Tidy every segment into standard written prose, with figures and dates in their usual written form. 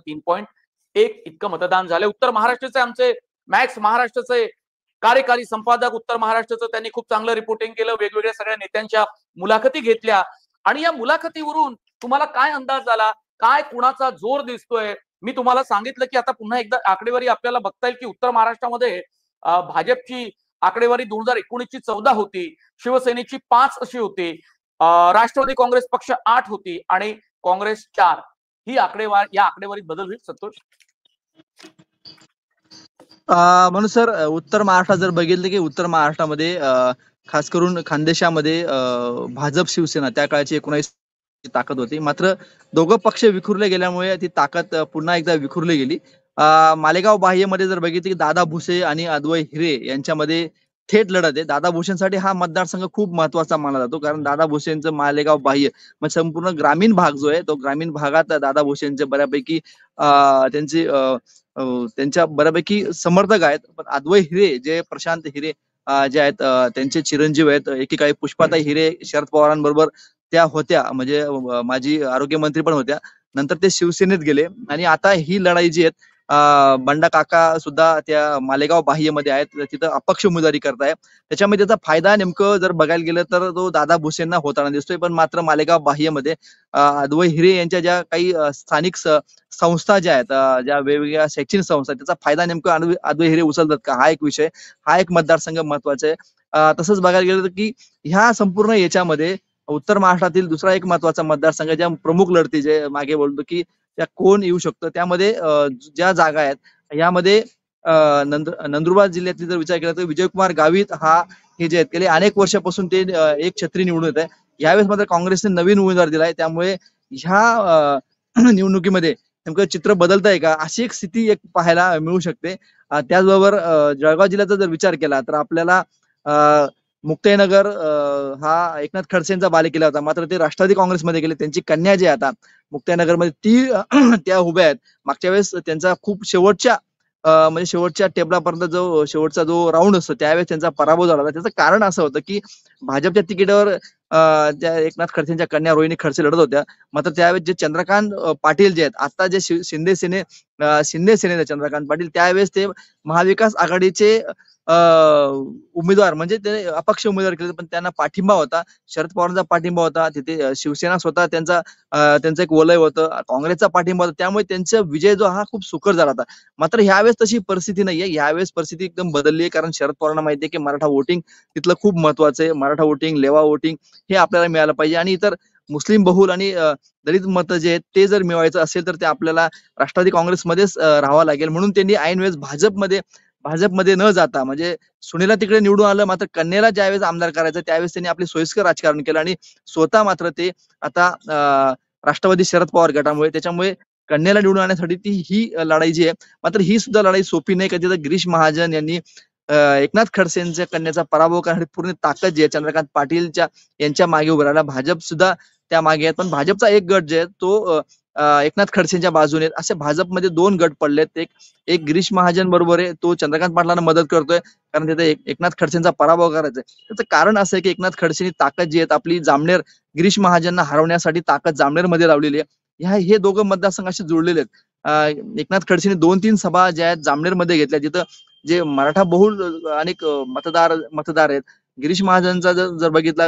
3.1 इतकं मतदान झालं. उत्तर महाराष्ट्राचे आमचे मॅक्स महाराष्ट्राचे कार्यकारी संपादक उत्तर महाराष्ट्राचं त्यांनी खूप चांगलं रिपोर्टिंग केलं. वेगवेगळ्या सगळ्या नेत्यांच्या मुलाखती घेतल्या आणि या मुलाखतीवरून तुम्हाला काय अंदाज आला, काय कुणाचा जोर दिसतोय? मी तुम्हाला सांगितलं की आता पुन्हा एकदा आकडेवारी आपल्याला बघता येईल की उत्तर महाराष्ट्रामध्ये भाजपची आकडेवारी 2019 ची 14 होती, शिवसेनेची 5 अशी होती, राष्ट्रवादी काँग्रेस पक्ष 8 होती आणि काँग्रेस 4. ही आकडेवारी, या आकडेवारीत बदल होईल संतोष? म्हणून सर उत्तर महाराष्ट्रात जर बघितलं की उत्तर महाराष्ट्रामध्ये खास करून खानदेशामध्ये भाजप शिवसेना त्या काळाची 19 ताकद होती. मात्र दोघं पक्ष विखुरले गेल्यामुळे ती ताकद पुन्हा एकदा विखुरली गेली. मालेगाव बाह्यमध्ये जर बघितलं की दादा भुसे आणि अद्वै हिरे यांच्यामध्ये थेट लढत आहे. दादा भुसेंसाठी हा मतदारसंघ खूप महत्वाचा मानला जातो, कारण दादा भुसेंचं मालेगाव बाह्य म्हणजे संपूर्ण ग्रामीण भाग जो आहे तो ग्रामीण भागात दादा भुसेंचे बऱ्यापैकी त्यांची त्यांच्या बऱ्यापैकी समर्थक आहेत. पण अद्वै हिरे जे प्रशांत हिरे जे आहेत त्यांचे चिरंजीव आहेत. एकेकाळी पुष्पाताई हिरे शरद पवारांबरोबर त्या होत्या, म्हणजे माजी आरोग्यमंत्री पण होत्या. नंतर ते शिवसेनेत गेले आणि आता ही लढाई जी आहे बंडा काका सुद्धा त्या मालेगाव बाह्यमध्ये आहेत, तिथं अपक्ष उमेदवारी करताय. त्याच्यामध्ये त्याचा फायदा नेमकं जर बघायला गेलं तर तो दादा भुसेंना होताना दिसतोय. पण मात्र मालेगाव बाह्यमध्ये अद्वै हिरे यांच्या ज्या काही स्थानिक संस्था ज्या आहेत, ज्या वेगवेगळ्या शैक्षणिक संस्था, त्याचा फायदा नेमका अद्वै हिरे उचलतात का, हा एक विषय, हा एक मतदारसंघ महत्वाचा आहे. तसंच बघायला गेलं तर की ह्या संपूर्ण याच्यामध्ये उत्तर महाराष्ट्रातील दुसरा एक महत्वाचा मतदारसंघ, ज्या प्रमुख लढती जे मागे बोलतो की त्या कोण येऊ शकतं, त्यामध्ये ज्या जागा आहेत यामध्ये नंदुरबार जिल्ह्यातली जर विचार केला तर विजयकुमार गावित हा हे जे आहेत गेले अनेक वर्षापासून ते एक छत्री निवडून येत आहे. यावेळेस मात्र काँग्रेसने नवीन उमेदवार दिलाय, त्यामुळे ह्या निवडणुकीमध्ये नेमकं चित्र बदलत आहे का, अशी एक स्थिती एक पाहायला मिळू शकते. त्याचबरोबर जळगाव जिल्ह्याचा जर विचार केला तर आपल्याला मुक्ताईनगर हा एकनाथ खडसेंचा बालेकिल्ला होता, मात्र ते राष्ट्रवादी काँग्रेसमध्ये गेले. त्यांची कन्या जी आहे आता मुक्ताईनगरमध्ये ती त्या उभ्या आहेत. मागच्या वेळेस त्यांचा खूप शेवटच्या म्हणजे शेवटच्या टेबलापर्यंत जो शेवटचा जो राऊंड असतो त्यावेळेस त्यांचा पराभव झाला होता. त्याचं कारण असं होतं की भाजपच्या तिकीटावर त्या एकनाथ खडसेंच्या कन्या रोहिणी खडसे लढत होत्या. मात्र त्यावेळेस जे चंद्रकांत पाटील जे आहेत, आता जे शिंदे सेनेचे चंद्रकांत पाटील, त्यावेळेस ते महाविकास आघाडीचे उमेदवार म्हणजे ते अपक्ष उमेदवार केले, पण त्यांना पाठिंबा होता, शरद पवारांचा पाठिंबा होता, तिथे शिवसेना स्वतः त्यांचं एक वलय होतं, काँग्रेसचा पाठिंबा होता, त्यामुळे त्यांचा विजय जो हा खूप सुकर झाला होता. मात्र ह्यावेळेस तशी परिस्थिती नाहीये. यावेळेस परिस्थिती एकदम बदलली आहे, कारण शरद पवारांना माहिती आहे की मराठा वोटिंग तिथलं खूप महत्वाचं आहे. मराठा वोटिंग, लेवा वोटिंग हे आपल्याला मिळालं पाहिजे आणि इतर मुस्लिम बहुल आणि दलित मतं जे आहेत ते जर मिळवायचं असेल तर ते आपल्याला राष्ट्रवादी काँग्रेसमध्येच राहावं लागेल. म्हणून त्यांनी ऐन वेळेस भाजपमध्ये न जाता, म्हणजे सुनेला तिकडे निवडून आलं, मात्र कन्येला ज्यावेळेस आमदार करायचं त्यावेळेस त्यांनी आपले सोयीस्कर राजकारण केलं आणि स्वतः मात्र ते आता राष्ट्रवादी शरद पवार गटामुळे, त्याच्यामुळे कन्येला निवडून आणण्यासाठी ही लढाई जी आहे, मात्र ही सुद्धा लढाई सोपी नाही. कधी गिरीश महाजन यांनी एकनाथ खडसेंच्या कन्याचा पराभव करण्यासाठी पूर्ण ताकद जी आहे चंद्रकांत पाटीलच्या यांच्या मागे उभं राहिला. भाजप सुद्धा त्या मागे आहेत, पण भाजपचा एक गट जे आहे तो एकनाथ खडसेंच्या बाजूने, असे भाजपमध्ये 2 गट पडलेत. एक गिरीश महाजन बरोबर आहे, तो चंद्रकांत पाटलांना मदत करतोय कारण तिथे एकनाथ खडसेंचा पराभव करायचा आहे. त्याचं कारण असं आहे की एकनाथ खडसेंनी ताकद जी आहे आपली जामनेर, गिरीश महाजनना हरवण्यासाठी ताकद जामनेर मध्ये लावलेली आहे. हे दोघं मतदारसंघ असे जुळलेले आहेत. एकनाथ खडसेंनी 2-3 सभा ज्या आहेत जामनेर मध्ये घेतल्या, जिथं जे मराठा बहुल अनेक मतदार आहेत. गिरीश महाजनचा जर बघितला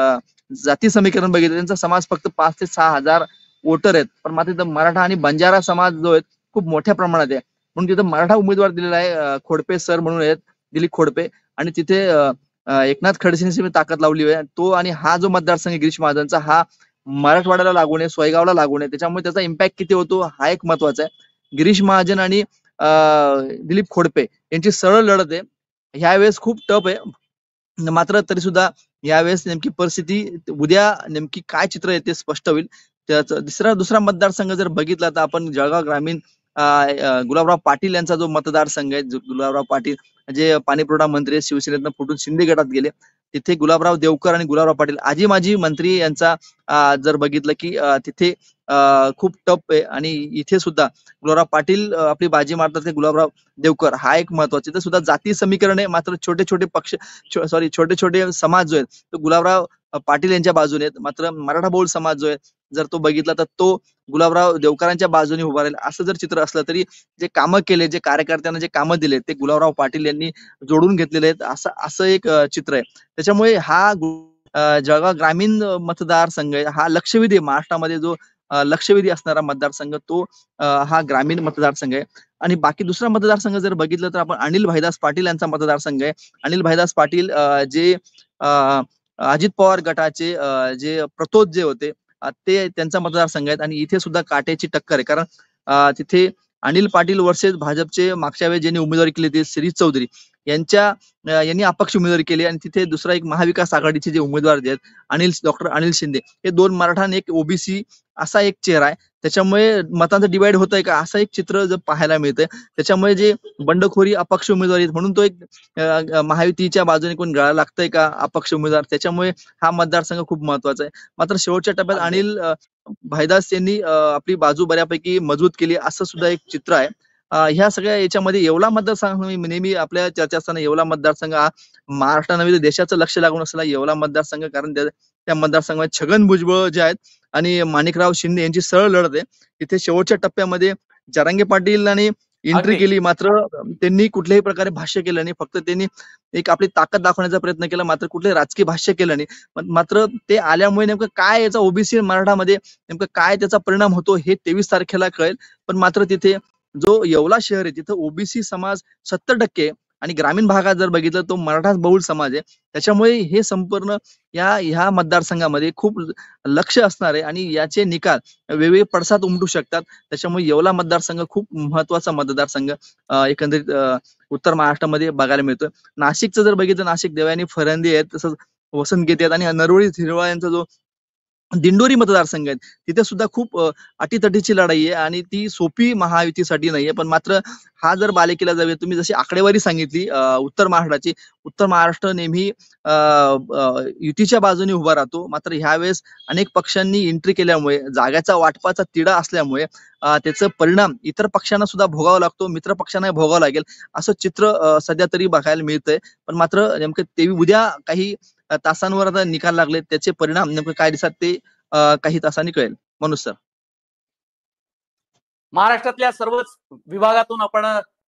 जाती समीकरण बघितलं, त्यांचा समाज फक्त 5 ते 6 हजार वोटर आहेत, पण मात्र तिथं मराठा आणि बंजारा समाज जो आहे खूप मोठ्या प्रमाणात आहे. म्हणून तिथं मराठा उमेदवार दिलेला आहे, खोडपे सर म्हणून आहेत, दिलीप खोडपे, आणि तिथे एकनाथ खडसेंनी ताकद लावली आहे. तो आणि हा जो मतदारसंघ गिरीश महाजनचा हा मराठवाड्याला लागून आहे, सोयगावला लागून आहे, त्याच्यामुळे त्याचा इम्पॅक्ट किती होतो हा एक महत्वाचा आहे. गिरीश महाजन आणि दिलीप खोडपे यांची सरळ लढत आहे. ह्यावेळेस खूप टफ आहे, मात्र तरी सुद्धा यावेळेस नेमकी परिस्थिती उद्या नेमकी काय चित्र आहे ते स्पष्ट होईल. दुसरा मतदारसंघ जर बघितला तर आपण जळगाव ग्रामीण गुलाबराव पाटील यांचा जो मतदारसंघ आहे, गुलाबराव पाटील जे पाणीपुरवठा मंत्री शिवसेनेतनं फुटून शिंदे गटात गेले, तिथे गुलाबराव देवकर आणि गुलाबराव पाटील आजी माजी मंत्री यांचा जर बघितलं की तिथे खूप टफ आहे आणि इथे सुद्धा गुलाबराव पाटील आपली बाजी मारतात ते गुलाबराव देवकर हा एक महत्वाचा. इथे सुद्धा जाती समीकरण आहे, मात्र छोटे छोटे पक्ष छोटे छोटे समाज जो आहेत तो गुलाबराव पाटील यांच्या बाजूने आहेत. मात्र मराठा बहुल समाज जो आहे जर तो बघितला तर तो गुलाबराव देवकरांच्या बाजूने उभा राहील. असं जर चित्र असलं तरी जे कामं केले, जे कार्यकर्त्यांना जे कामं दिले ते गुलाबराव पाटील यांनी जोडून घेतलेले आहेत. असं असं एक चित्र आहे. त्याच्यामुळे हा जळगाव ग्रामीण मतदारसंघ आहे, हा लक्षवेधी आहे. महाराष्ट्रामध्ये जो लक्षवेधी असणारा मतदारसंघ तो हा ग्रामीण मतदारसंघ आहे. आणि बाकी दुसरा मतदारसंघ जर बघितलं तर आपण अनिल भाईदास पाटील यांचा मतदारसंघ आहे. अनिल भाईदास पाटील जे अजित पवार गटाचे जे प्रतोद जे होते ते त्यांचा मतदारसंघ आहेत आणि इथे सुद्धा काट्याची टक्कर आहे. कारण तिथे अनिल पाटील वर्सेस भाजपचे मागच्या वेळेस ज्यांनी उमेदवारी केली होती श्री चौधरी यांनी अपक्ष उमेदवारी केली आणि तिथे दुसरा एक महाविकास आघाडीचे जे उमेदवार जे आहेत डॉक्टर अनिल शिंदे हे 2 मराठा आणि एक ओबीसी असा एक चेहरा आहे. त्याच्यामुळे मतांचं डिवाइड होतंय का असं एक चित्र जर पाहायला मिळतंय. त्याच्यामुळे जे बंडखोरी अपक्ष उमेदवारी म्हणून तो एक महायुतीच्या बाजूने कोण गळा लागतंय का अपक्ष उमेदवार, त्याच्यामुळे हा मतदारसंघ खूप महत्वाचा आहे. मात्र शेवटच्या टप्प्यात अनिल भाईदास यांनी आपली बाजू बऱ्यापैकी मजबूत केली असं सुद्धा एक चित्र आहे. ह्या सगळ्या याच्यामध्ये येवला मतदारसंघ नेहमी आपल्या चर्चा असताना येवला मतदारसंघ हा महाराष्ट्र नव्हे तर देशाचं लक्ष लागून असलेला येवला मतदारसंघ, कारण त्या मतदारसंघात छगन भुजबळ जे आहेत आणि माणिकराव शिंदे यांची सरळ लढत आहे. तिथे शेवटच्या टप्प्यामध्ये जरांगे पाटील आणि एंट्री केली, मात्र त्यांनी कुठल्याही प्रकारे भाष्य केलं नाही. फक्त त्यांनी एक आपली ताकद दाखवण्याचा प्रयत्न केला, मात्र कुठले राजकीय भाष्य केलं नाही. मात्र ते आल्यामुळे नेमकं काय याचा ओबीसी मराठामध्ये नेमकं काय त्याचा परिणाम होतो हे 23 तारखेला कळेल. पण मात्र तिथे जो येवला शहर आहे तिथं ओबीसी समाज 70% आणि ग्रामीण भागात जर बघितलं तो मराठा बहुल समाज आहे. त्याच्यामुळे हे संपूर्ण ह्या मतदारसंघामध्ये खूप लक्ष असणार आहे आणि याचे निकाल वेगवेगळे पडसाद उमटू शकतात. त्याच्यामुळे येवला मतदारसंघ खूप महत्वाचा मतदारसंघ एकंदरीत उत्तर महाराष्ट्रामध्ये बघायला मिळतोय. नाशिकचं जर बघितलं, नाशिक देवयानी फरंदे आहेत, तसंच वसंत गीते आहेत आणि नरवळी झिरवाळ यांचा जो दिंडोरी मतदारसंघ आहे तिथे सुद्धा खूप अटीतटीची लढाई आहे आणि ती सोपी महायुतीसाठी नाहीये. पण मात्र हा जर बालेकिल्ला जाऊया, तुम्ही जशी आकडेवारी सांगितली उत्तर महाराष्ट्राची, उत्तर महाराष्ट्र नेहमी युतीच्या बाजूने उभा राहतो. मात्र ह्यावेळेस अनेक पक्षांनी एंट्री केल्यामुळे जागाचा वाटपाचा तिढा असल्यामुळे त्याचा परिणाम इतर पक्षांना सुद्धा भोगावा लागतो, मित्र पक्षांना भोगावं लागेल असं चित्र सध्या तरी बघायला मिळतंय. पण मात्र नेमकं ते उद्या काही तासांवर आता निकाल लागले, त्याचे परिणाम नेमकं काय दिसतात ते काही तासांनी कळेल. मनोज सर. महाराष्ट्रातल्या सर्वच विभागातून आपण